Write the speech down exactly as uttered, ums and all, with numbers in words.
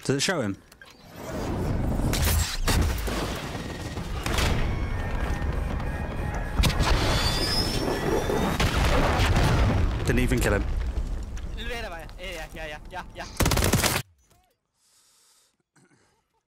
Does it show him? Didn't even kill him. Veda, vaya. Eh, ya, ya, ya, ya, ya.